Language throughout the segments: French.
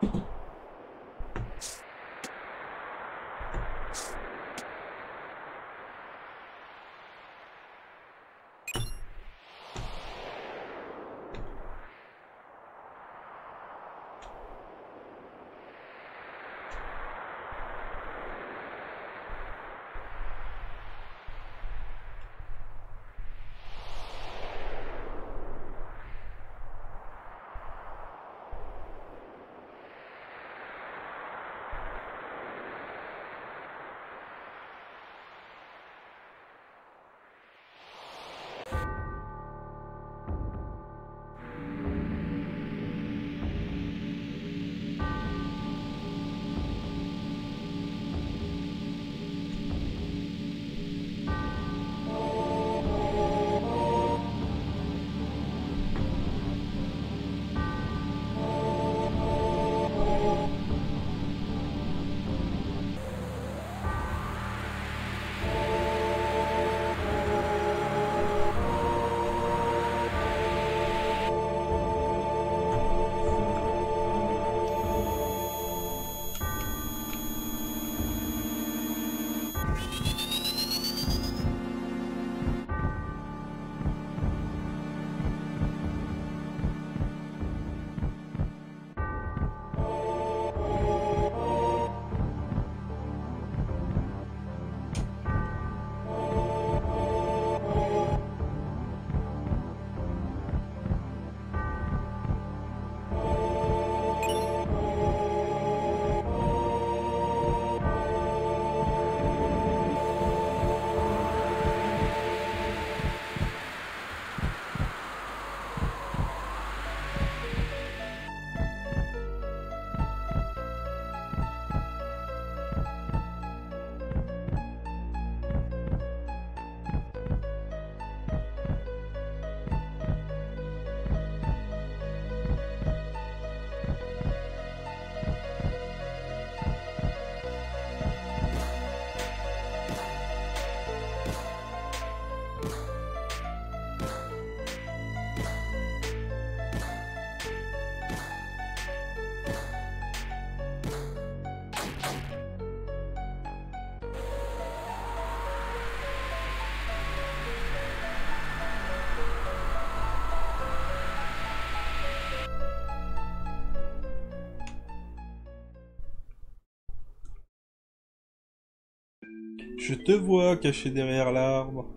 Je te vois caché derrière l'arbre.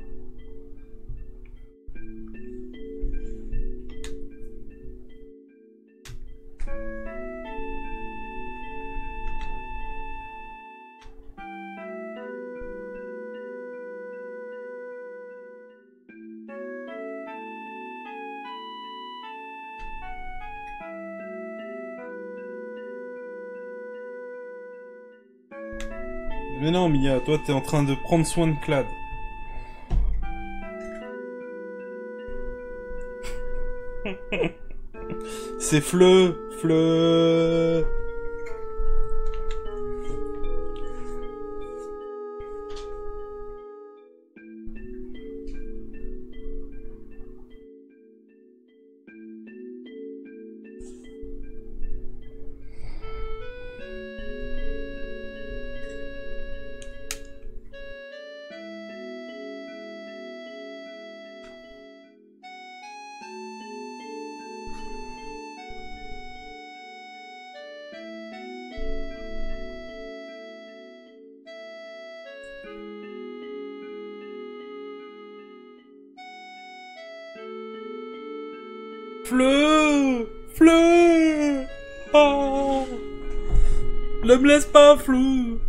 Mais non, Mia, toi t'es en train de prendre soin de Clad. C'est Fleu, Fleu. Fleu, Fleu. Ah, ne me laisse pas, Fleu.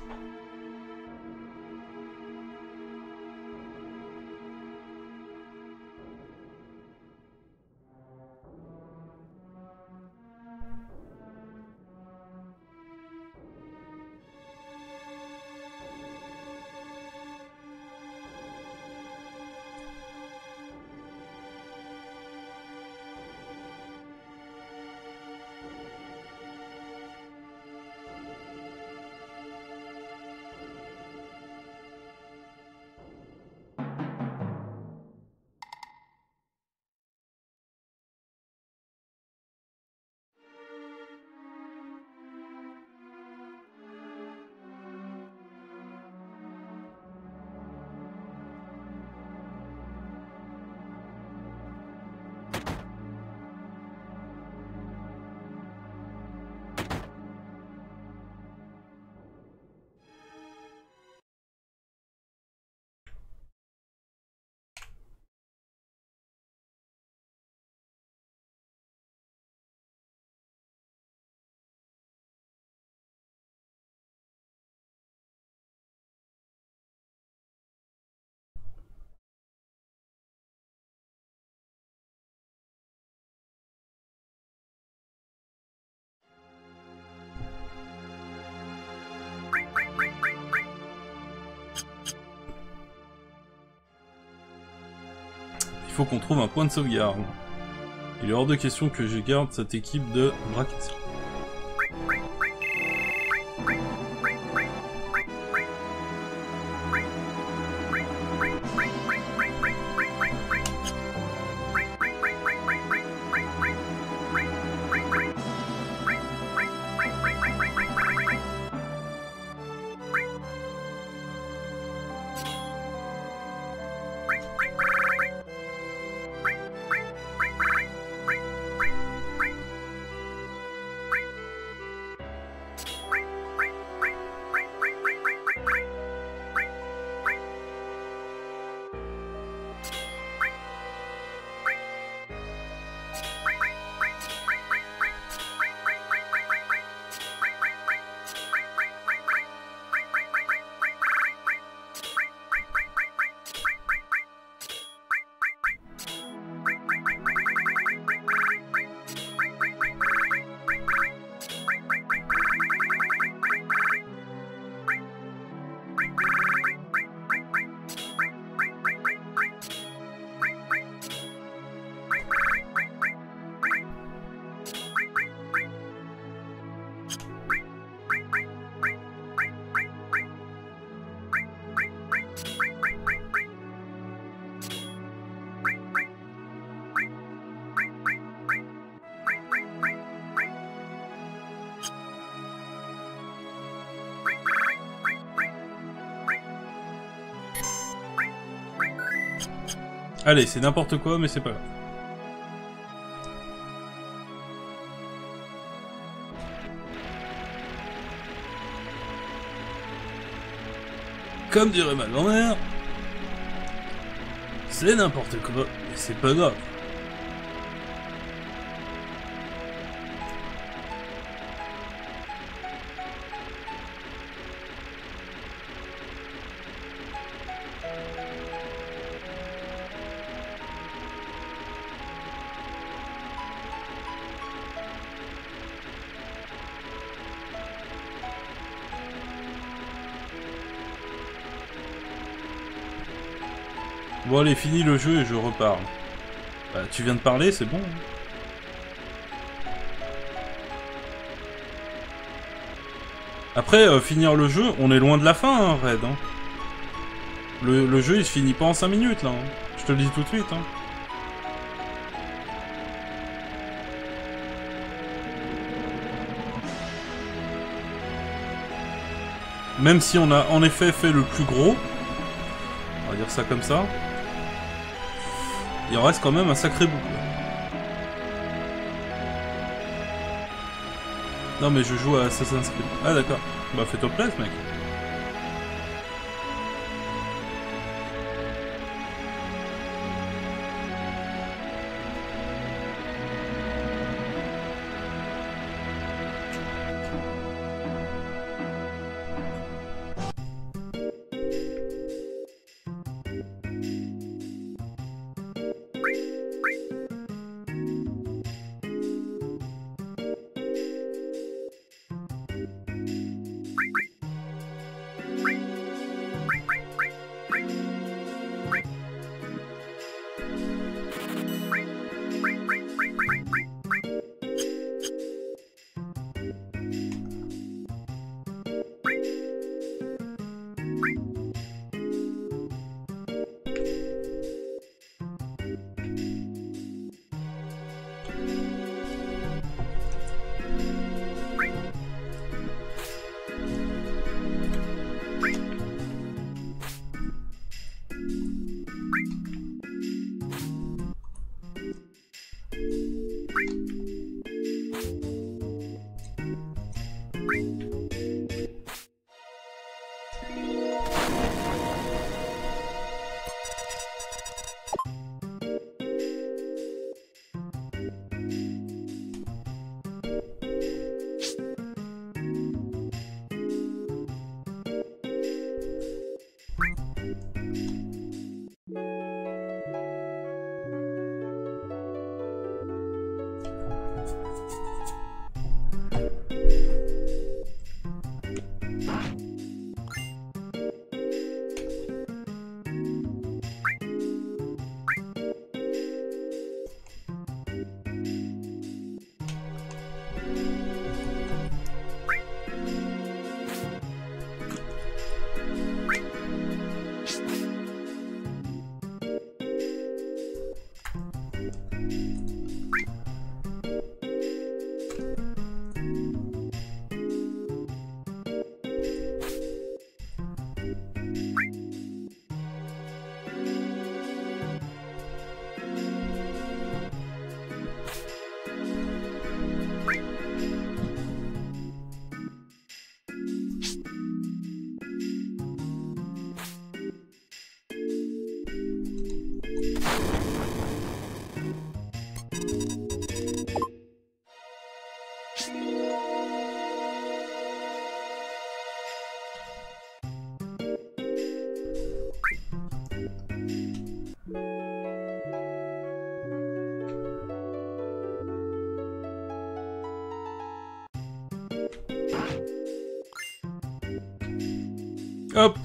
Il faut qu'on trouve un point de sauvegarde. Il est hors de question que je garde cette équipe de braquettes. Allez, c'est n'importe quoi, mais c'est pas grave. Comme dirait ma grand-mère, c'est n'importe quoi, mais c'est pas grave. Bon allez, fini le jeu et je repars. Bah, tu viens de parler, c'est bon. Après, finir le jeu, on est loin de la fin, hein, Red. Hein. Le jeu, il se finit pas en 5 minutes, là. Hein. Je te le dis tout de suite. Hein. Même si on a en effet fait le plus gros, on va dire ça comme ça, il en reste quand même un sacré bout. Non mais je joue à Assassin's Creed. Ah d'accord. Bah fais-toi plaisir mec. Hop.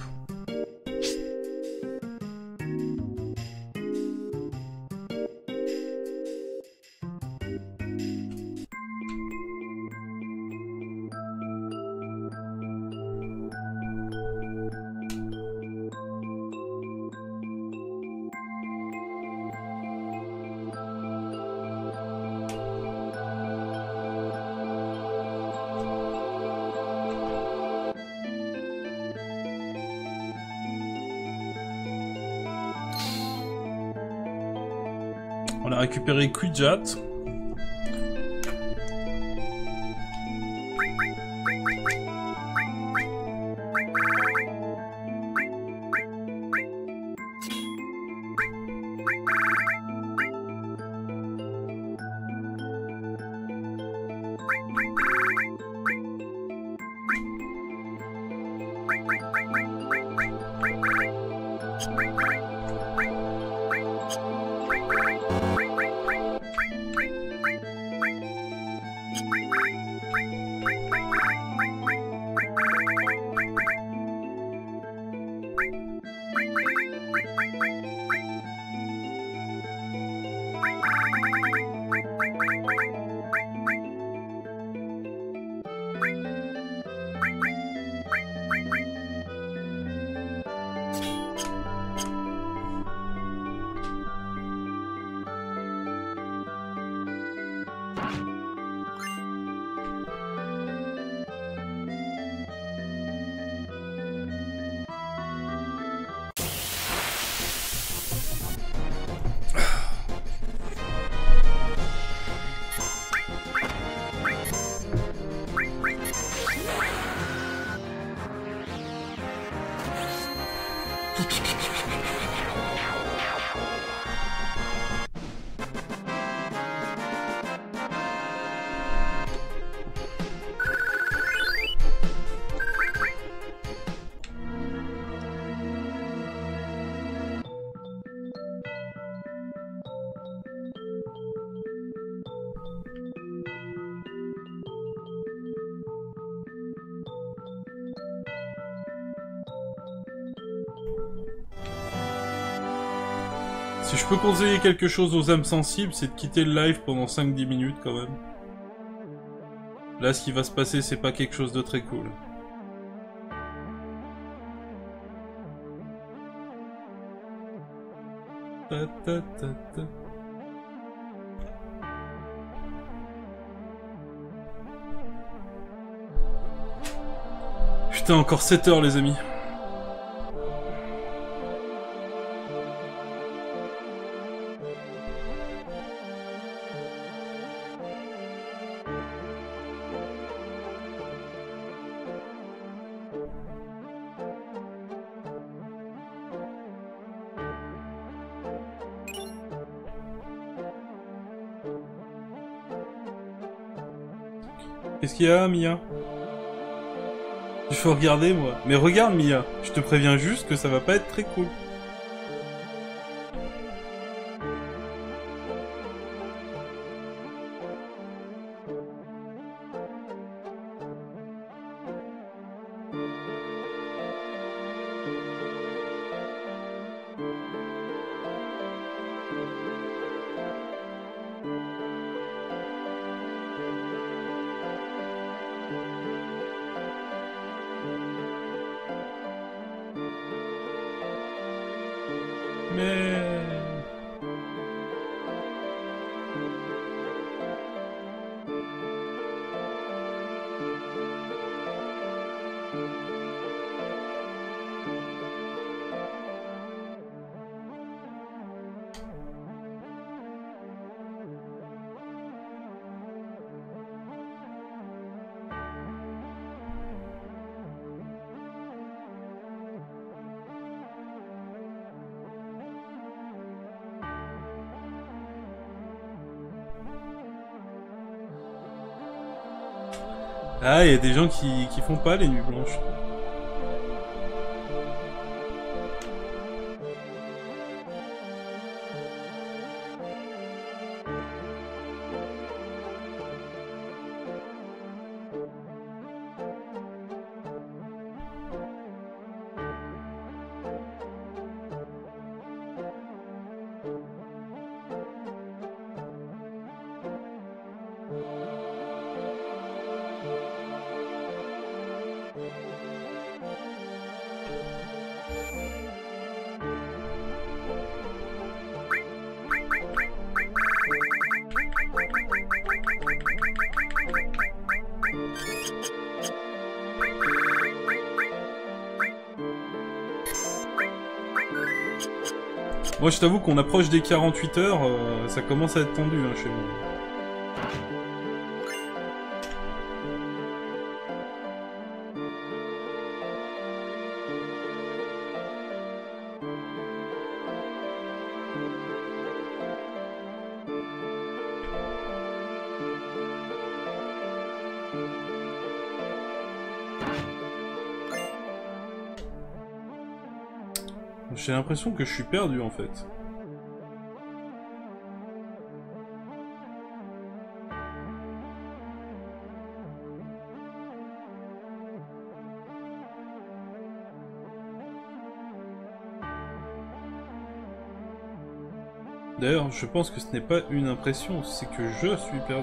On a récupéré Kujat. Si je peux conseiller quelque chose aux âmes sensibles, c'est de quitter le live pendant 5-10 minutes quand même. Là, ce qui va se passer, c'est pas quelque chose de très cool. Ta ta ta ta. Putain, encore 7 heures les amis. Qu'est-ce qu'il y a, Mia? Il faut regarder, moi. Mais regarde, Mia. Je te préviens juste que ça va pas être très cool. Ah, il y a des gens qui font pas les nuits blanches. Moi, je t'avoue qu'on approche des 48 heures, ça commence à être tendu hein, chez moi. J'ai l'impression que je suis perdu en fait. D'ailleurs, je pense que ce n'est pas une impression, c'est que je suis perdu.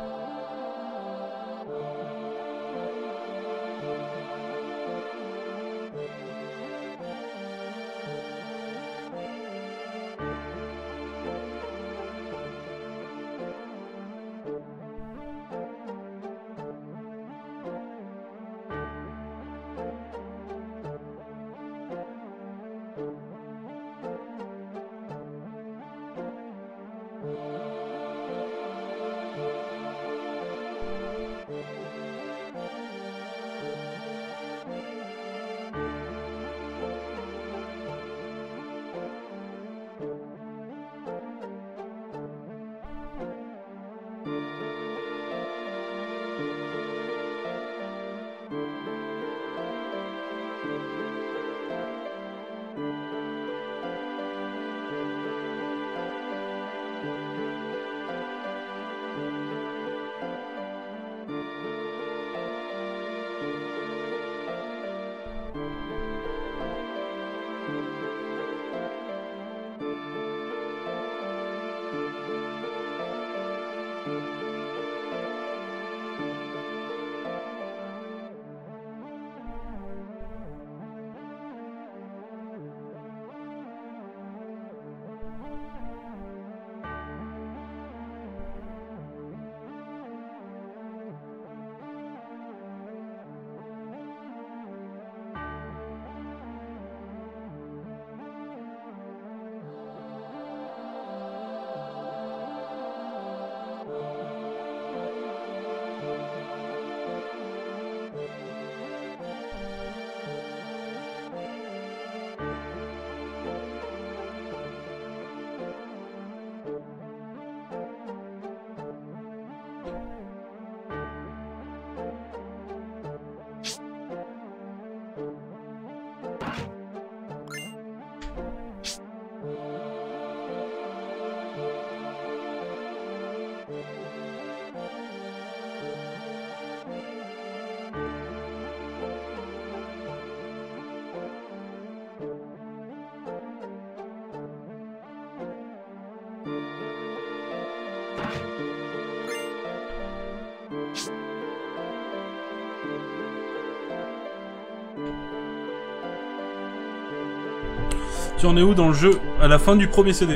Tu en es où dans le jeu à la fin du premier CD?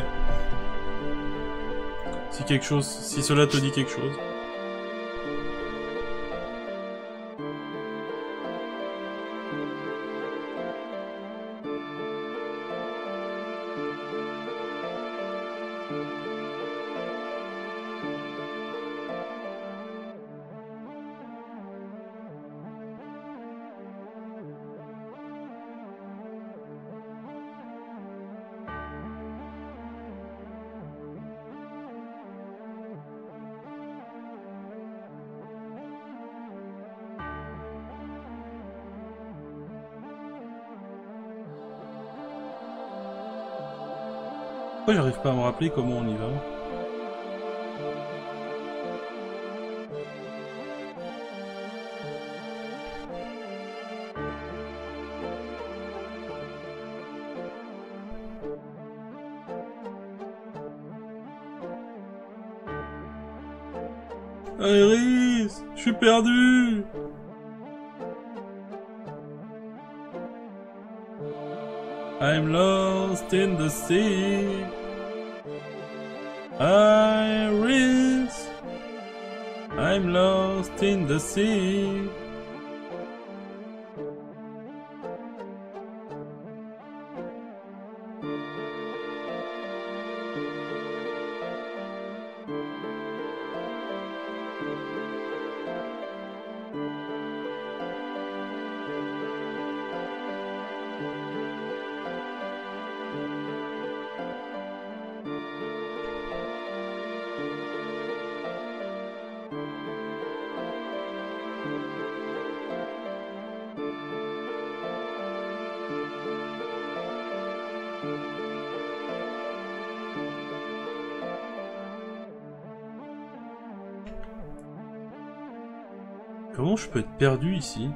Si cela te dit quelque chose. Pourquoi j'arrive pas à me rappeler comment on y va? Iris, je suis perdu. I'm lost in the sea. Iris, I'm lost in the sea. Comment je peux être perdu ici?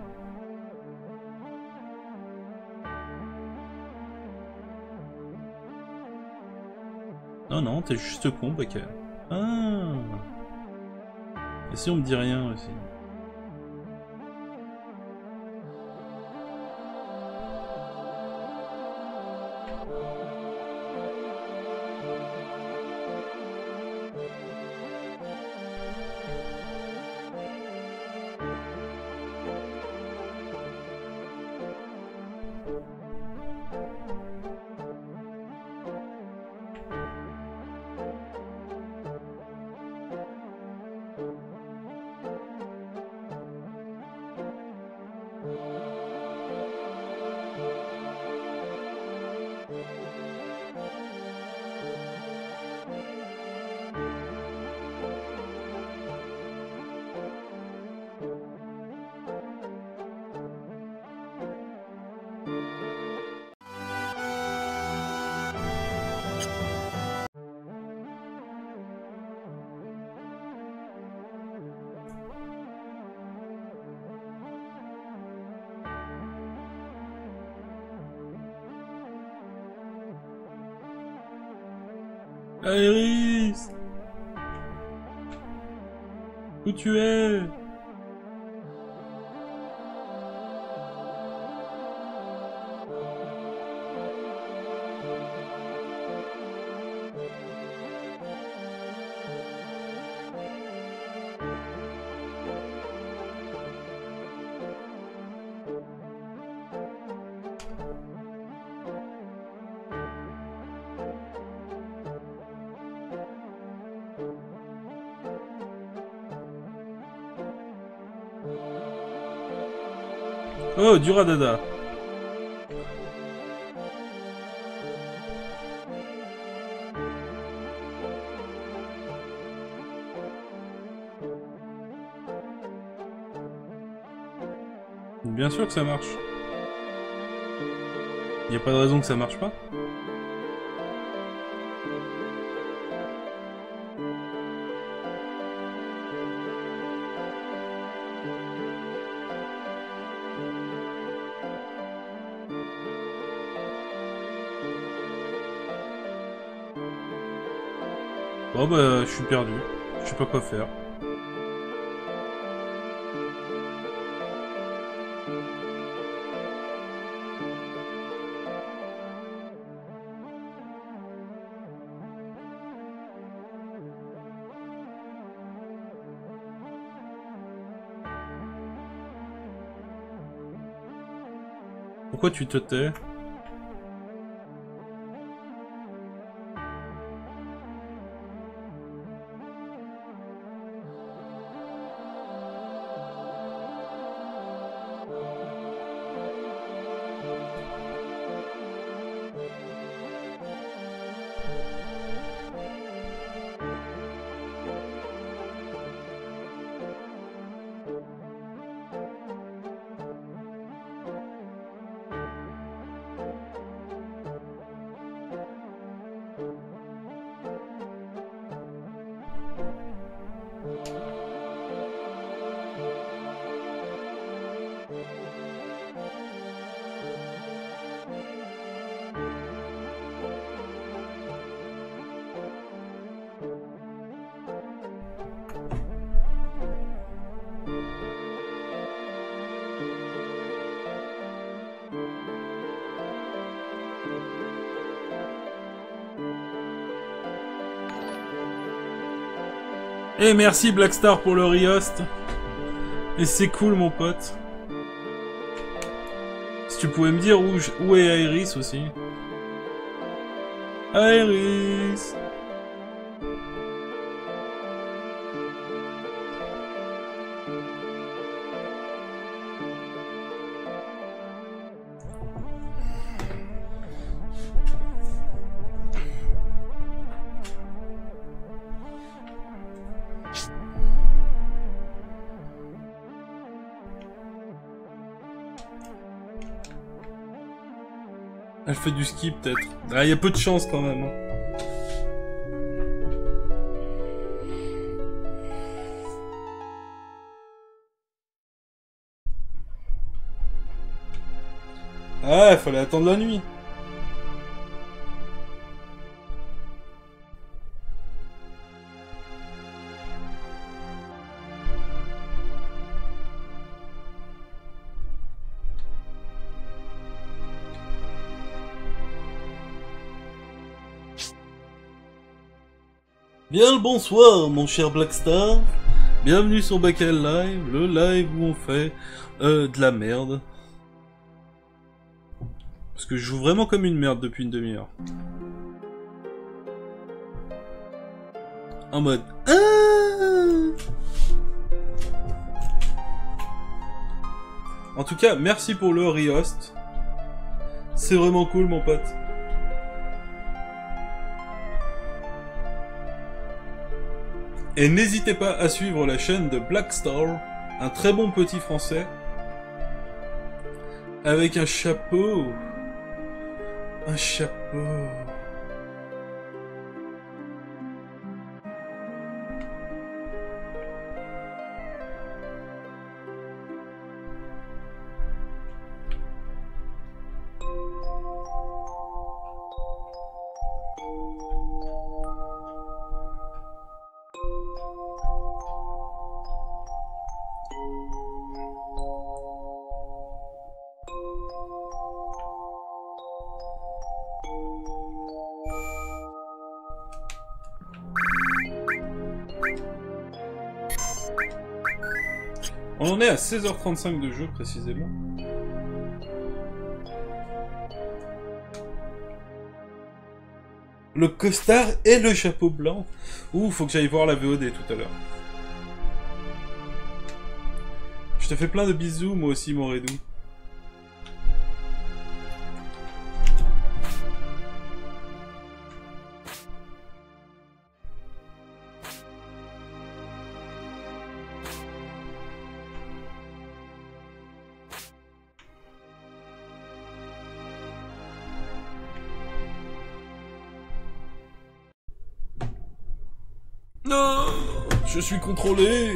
Non, non, t'es juste con, Baka. Ah. Et si on me dit rien aussi? Iris, où tu es? Oh, du radada. Bien sûr que ça marche. Y a pas de raison que ça marche pas. Bon bah, je suis perdu. Je sais pas quoi faire. Pourquoi tu te tais? Et merci Blackstar pour le rehost. Et c'est cool mon pote. Si tu pouvais me dire où est Iris aussi. Iris. Elle fait du ski peut-être. Ah, il y a peu de chance quand même. Hein. Ah, il fallait attendre la nuit. Bien le bonsoir, mon cher Blackstar. Bienvenue sur Bakel Live, le live où on fait de la merde. Parce que je joue vraiment comme une merde depuis une demi-heure. En mode... En tout cas, merci pour le rehost. C'est vraiment cool, mon pote. Et n'hésitez pas à suivre la chaîne de Blackstar, un très bon petit français, avec un chapeau. Un chapeau. On en est à 16h35 de jeu précisément. Le costard et le chapeau blanc. Ouh, faut que j'aille voir la VOD tout à l'heure. Je te fais plein de bisous, moi aussi, mon Redou. Non, je suis contrôlé.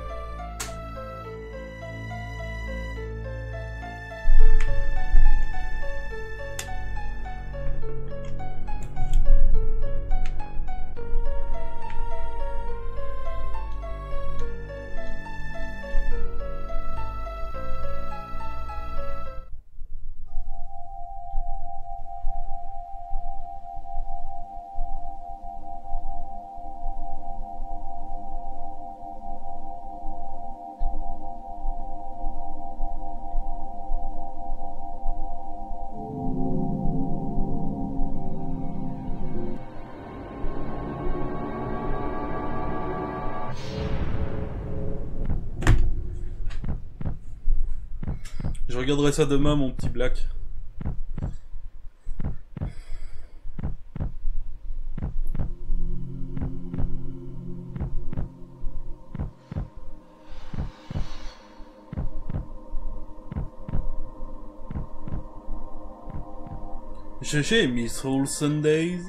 Je regarderai ça demain, mon petit Black. GG, Miss All Sundays.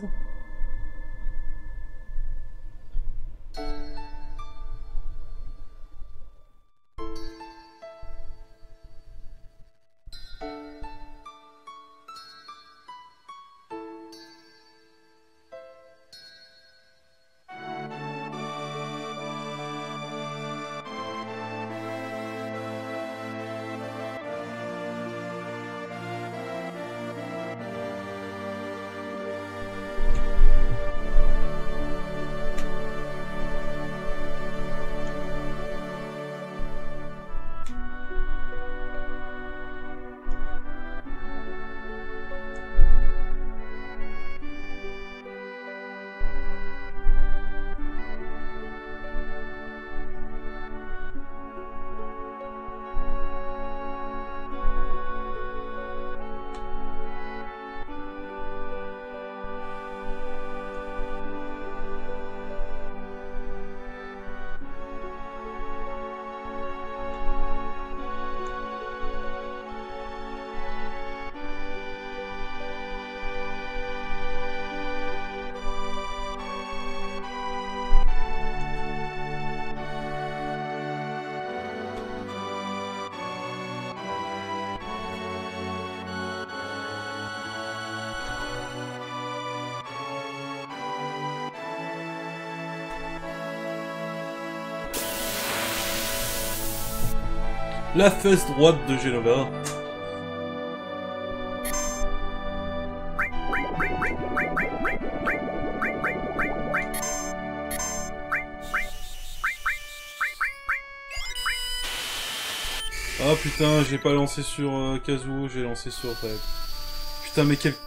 La fesse droite de Genova. Ah putain, j'ai pas lancé sur Kazuo, j'ai lancé sur Red. Putain, mais quel...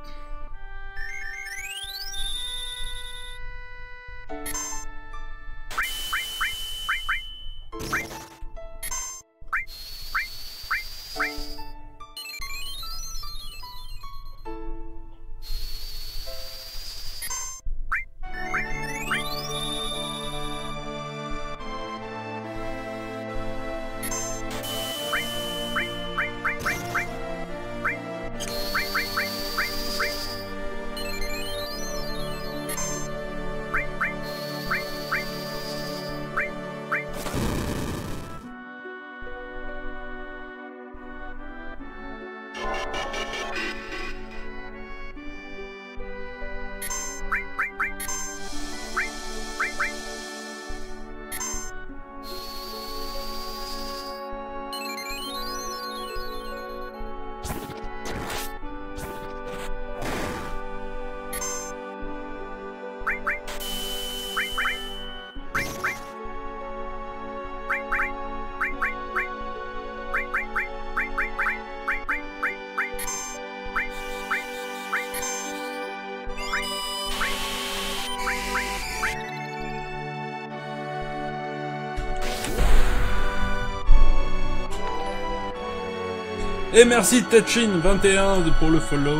Et merci Tetchin21 pour le follow.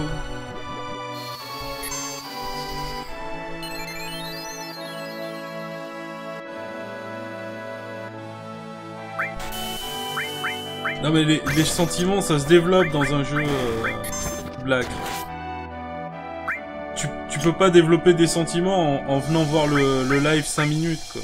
Non mais les sentiments ça se développe dans un jeu Black. Tu peux pas développer des sentiments en venant voir le live 5 minutes quoi.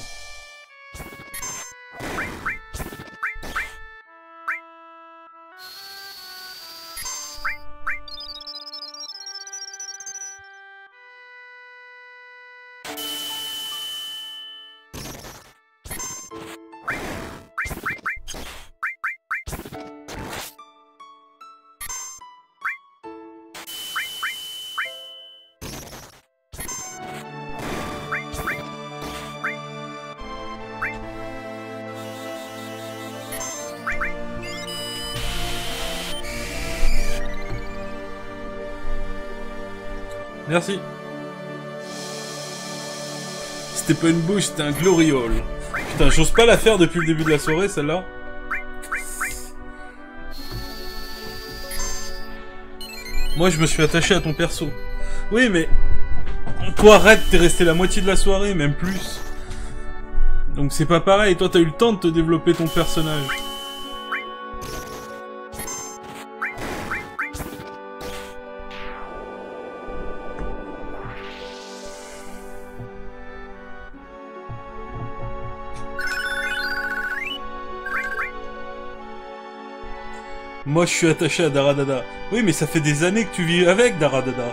Merci. C'était pas une bouche, c'était un gloriole. Putain, j'ose pas la faire depuis le début de la soirée, celle-là. Moi, je me suis attaché à ton perso. Oui, mais... Toi, Red, t'es resté la moitié de la soirée, même plus. Donc c'est pas pareil, toi t'as eu le temps de te développer ton personnage. Moi, je suis attaché à Daradada. Oui, mais ça fait des années que tu vis avec Daradada.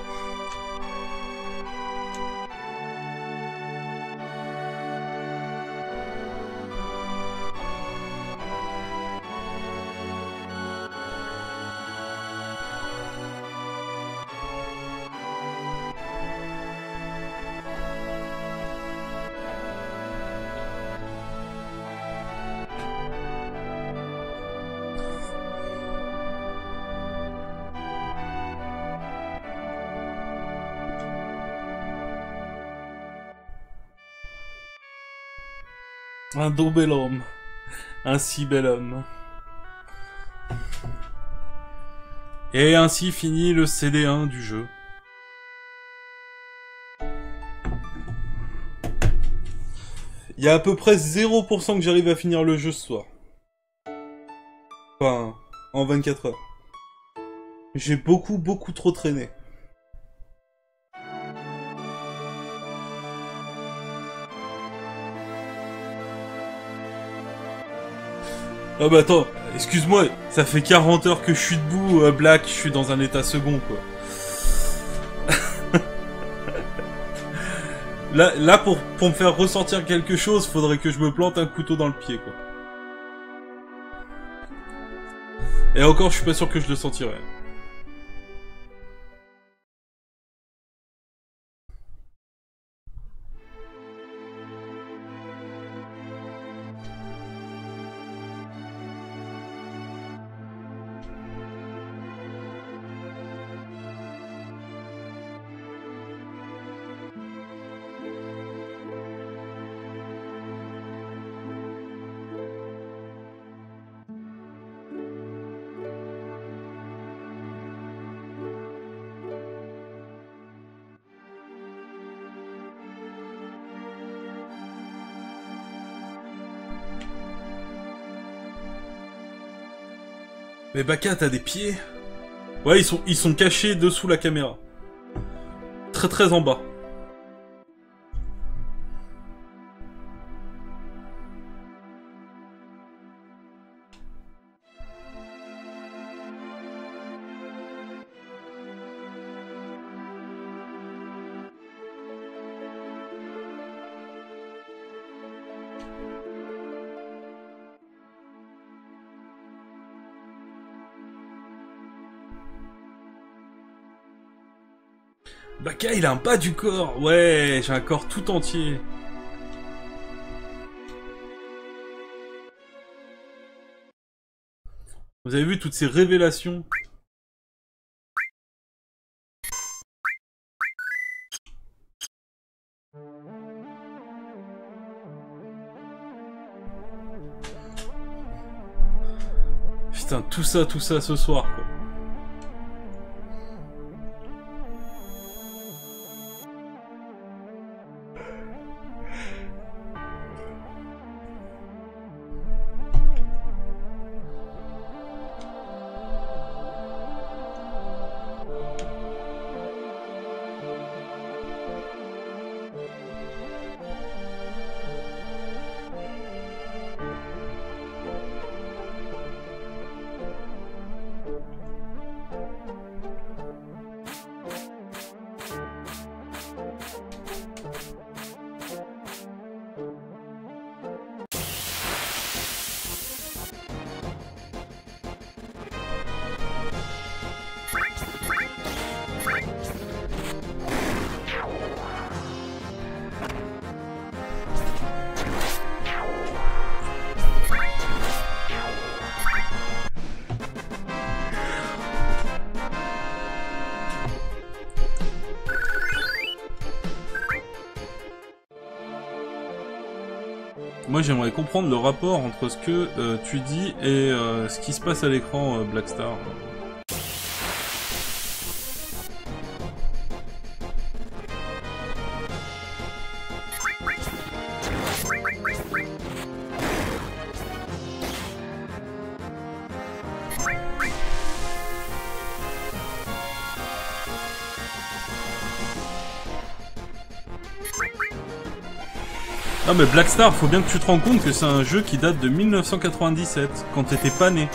Un doux bel homme. Un si bel homme. Et ainsi finit le CD1 du jeu. Il y a à peu près 0% que j'arrive à finir le jeu ce soir. Enfin, en 24 heures. J'ai beaucoup trop traîné. Ah bah attends, excuse-moi, ça fait 40 heures que je suis debout, Black, je suis dans un état second, quoi. là pour me faire ressentir quelque chose, faudrait que je me plante un couteau dans le pied, quoi. Et encore, je suis pas sûr que je le sentirais. Mais Baka, t'as des pieds? Ouais, ils sont cachés dessous la caméra. Très très en bas. Baka, il a un bas du corps. Ouais, j'ai un corps tout entier. Vous avez vu toutes ces révélations? Putain, tout ça ce soir, quoi. Moi, j'aimerais comprendre le rapport entre ce que tu dis et ce qui se passe à l'écran, Blackstar. Non mais Blackstar, faut bien que tu te rends compte que c'est un jeu qui date de 1997, quand t'étais pas né.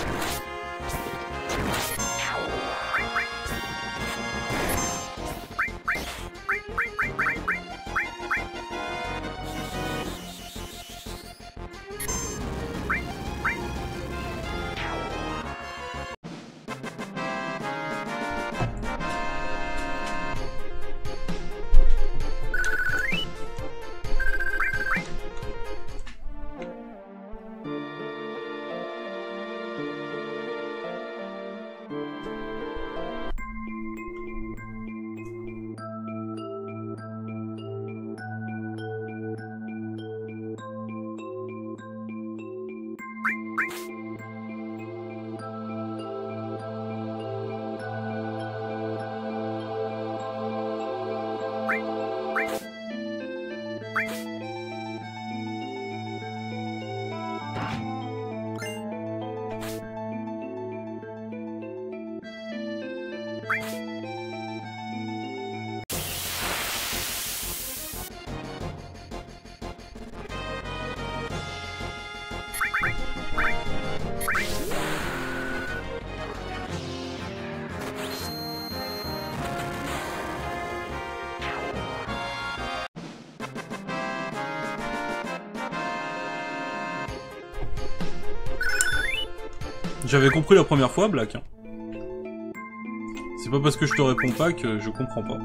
J'avais compris la première fois, Black. C'est pas parce que je te réponds pas que je comprends pas.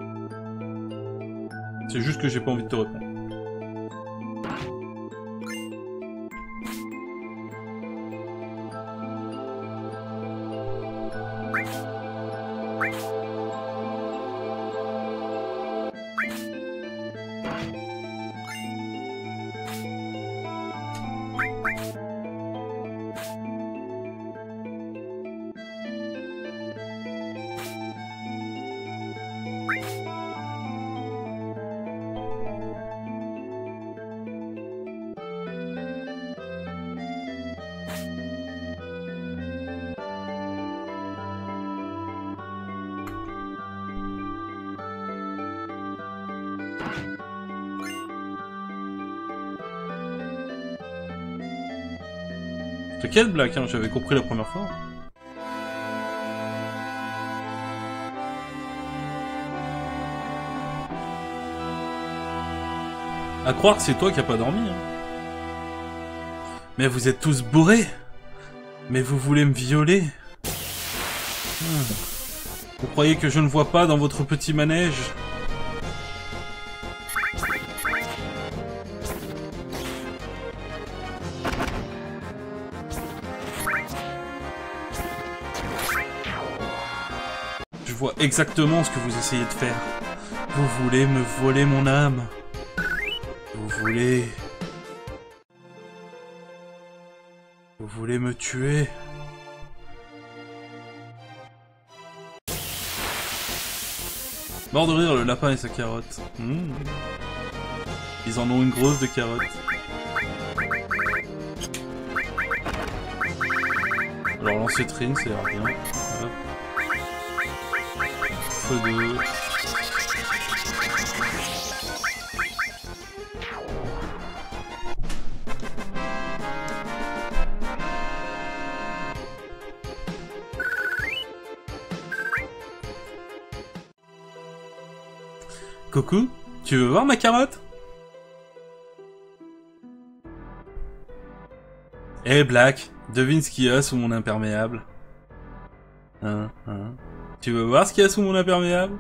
C'est juste que j'ai pas envie de te répondre. C'est quel Black, hein? J'avais compris la première fois. À croire que c'est toi qui as pas dormi, hein. Mais vous êtes tous bourrés. Mais vous voulez me violer. Vous croyez que je ne vois pas dans votre petit manège? Je vois exactement ce que vous essayez de faire. Vous voulez me voler mon âme. Vous voulez... Vous voulez me tuer. Mort de rire, le lapin et sa carotte. Ils en ont une grosse de carotte. Alors lancer Trin, c'est rien. Voilà. Feu de... Coucou, tu veux voir ma carotte? Eh Black, devine ce qu'il y a sous mon imperméable. Tu veux voir ce qu'il y a sous mon imperméable?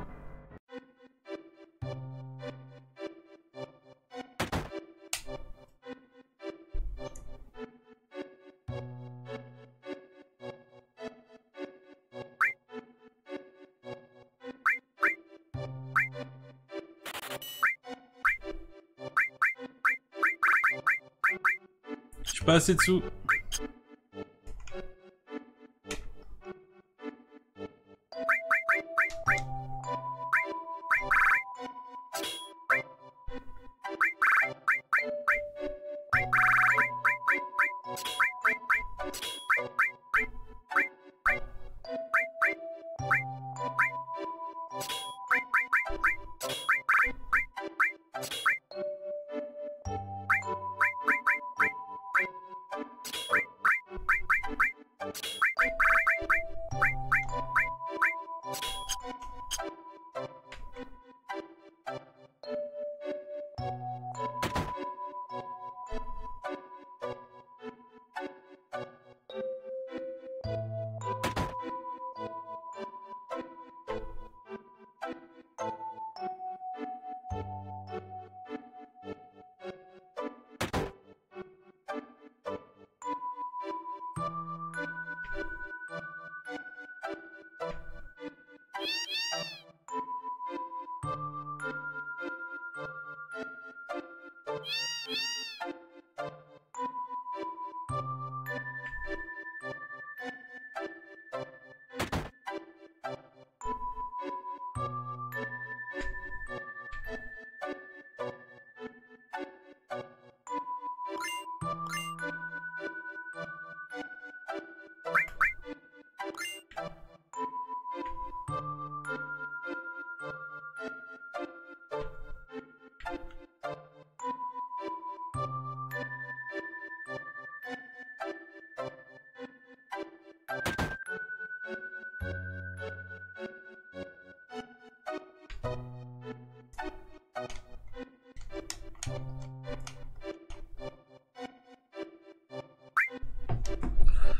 J'ai pas assez de sous.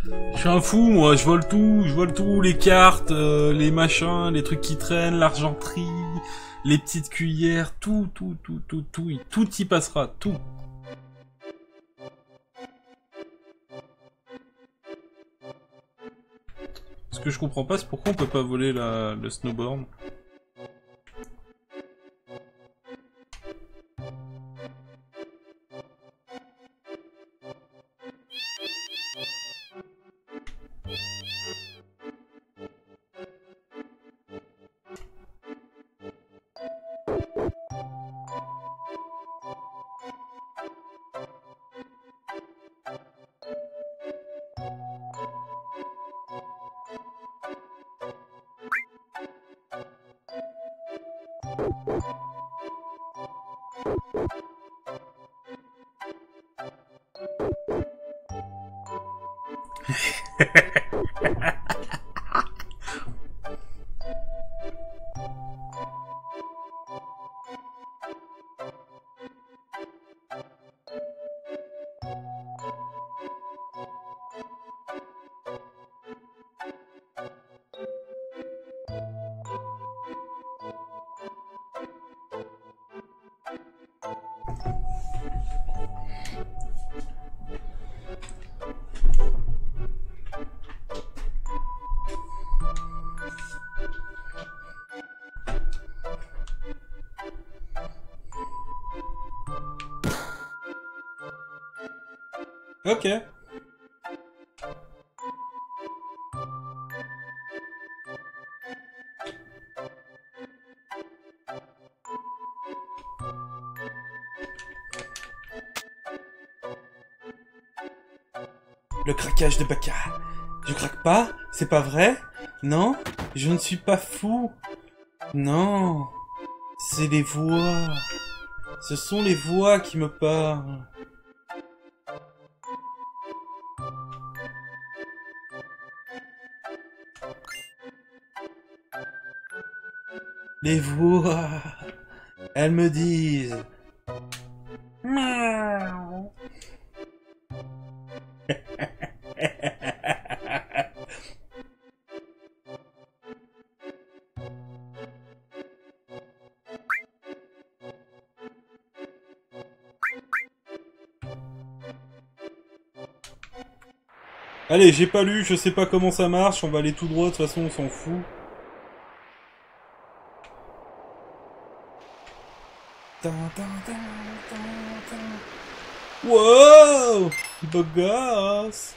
Je suis un fou, moi, je vole tout, les cartes, les machins, les trucs qui traînent, l'argenterie, les petites cuillères, tout, tout y passera, tout. Ce que je comprends pas, c'est pourquoi on peut pas voler le snowboard. Ok. Le craquage de Baka. Je craque pas? C'est pas vrai? Non? Je ne suis pas fou. Non. C'est les voix. Ce sont les voix qui me parlent. Les voix. Elles me disent. Miaou. Allez, j'ai pas lu, je sais pas comment ça marche, on va aller tout droit, de toute façon on s'en fout. Wow! Beau gosse!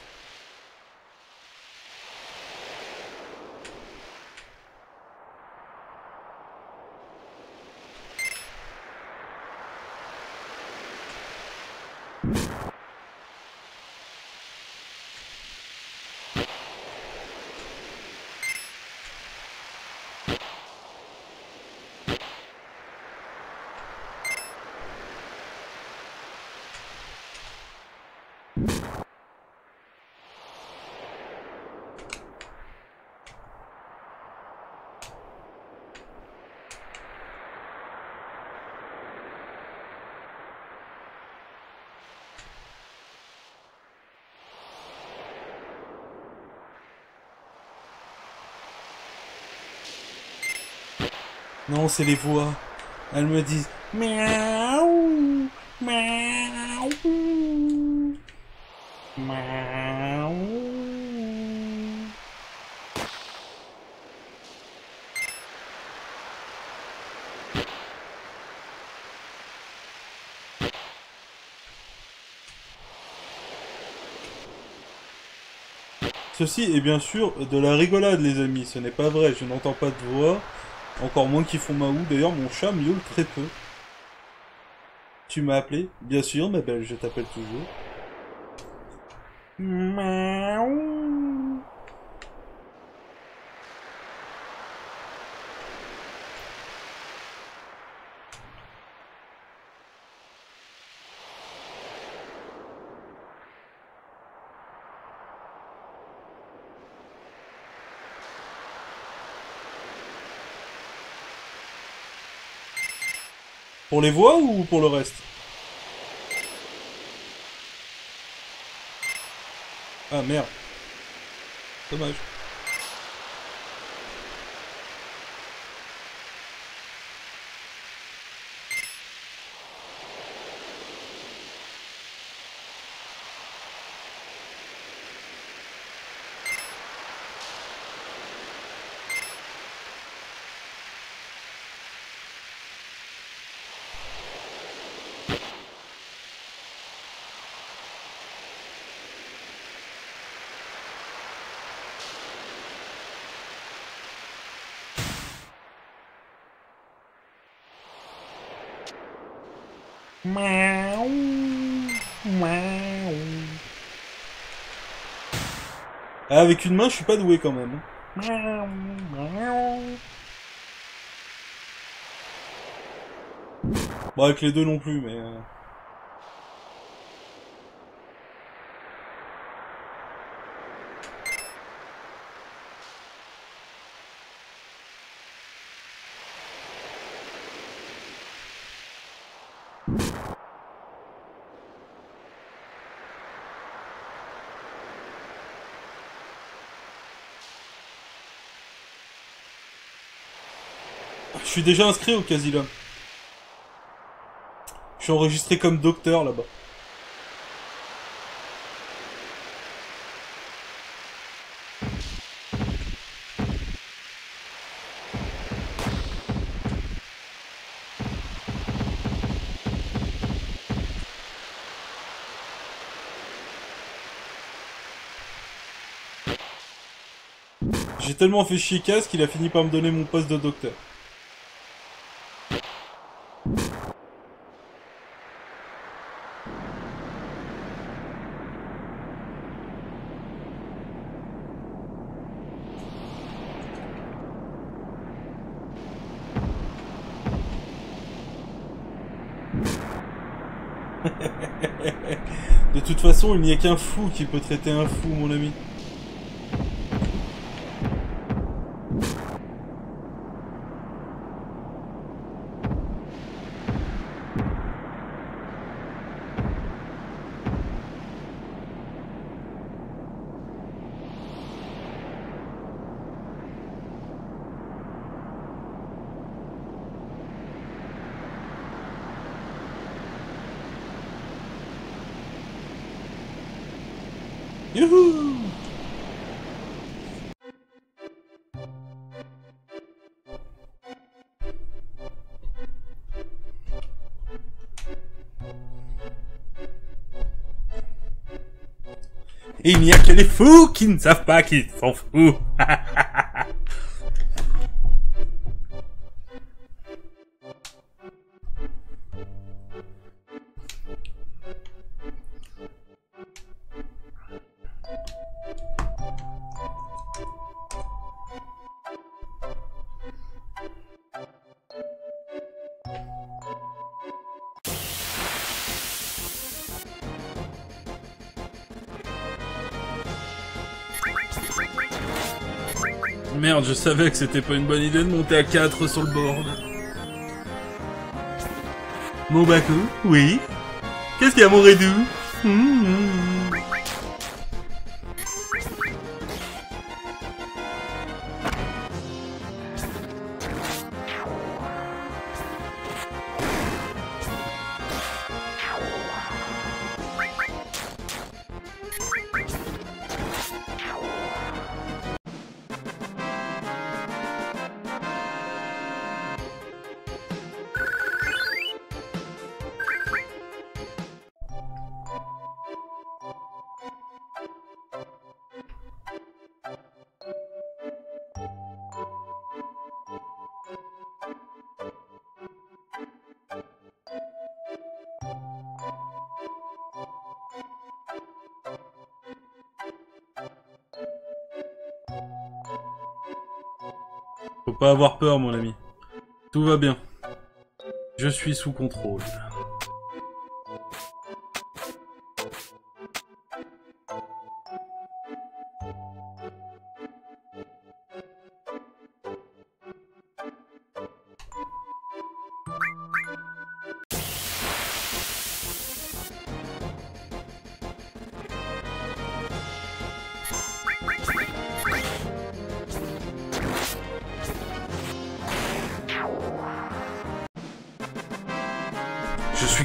Non, c'est les voix. Elles me disent miaou, miaou, miaou. Ceci est bien sûr de la rigolade, les amis. Ce n'est pas vrai, je n'entends pas de voix. Encore moins qu'ils font Maou. D'ailleurs, mon chat miaule très peu. Tu m'as appelé? Bien sûr, ma belle, je t'appelle toujours. Miaou. Pour les voix ou pour le reste? Ah merde. Dommage. Miaou. Miaou. Ah, avec une main, je suis pas doué quand même. Miaou. Miaou. Bon, avec les deux non plus, mais... Je suis déjà inscrit au Casino. Je suis enregistré comme docteur là-bas. J'ai tellement fait chier Cass qu'il a fini par me donner mon poste de docteur. De toute façon, il n'y a qu'un fou qui peut traiter un fou, mon ami. Youhou! Et il n'y a que les fous qui ne savent pas qu'ils sont fous. Merde, je savais que c'était pas une bonne idée de monter à 4 sur le board. Mon Baku, oui. Qu'est-ce qu'il y a, mon Redou? Faut pas avoir peur, mon ami. Tout va bien. Je suis sous contrôle.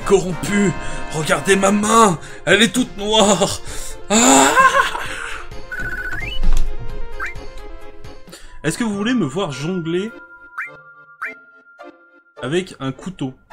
corrompu. Regardez ma main, elle est toute noire. Ah! Est-ce que vous voulez me voir jongler avec un couteau?